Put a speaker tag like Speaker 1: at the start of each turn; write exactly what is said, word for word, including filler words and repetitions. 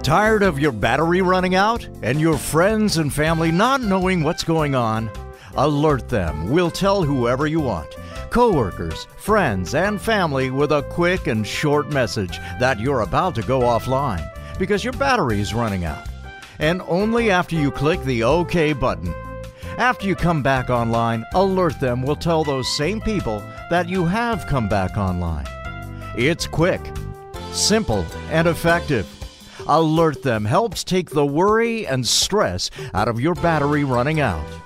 Speaker 1: Tired of your battery running out and your friends and family not knowing what's going on? Alert them. We'll tell whoever you want. Coworkers, friends, and family with a quick and short message that you're about to go offline because your battery is running out. And only after you click the OK button. After you come back online, Alert Them will tell those same people that you have come back online. It's quick, simple, and effective. Alert Them helps take the worry and stress out of your battery running out.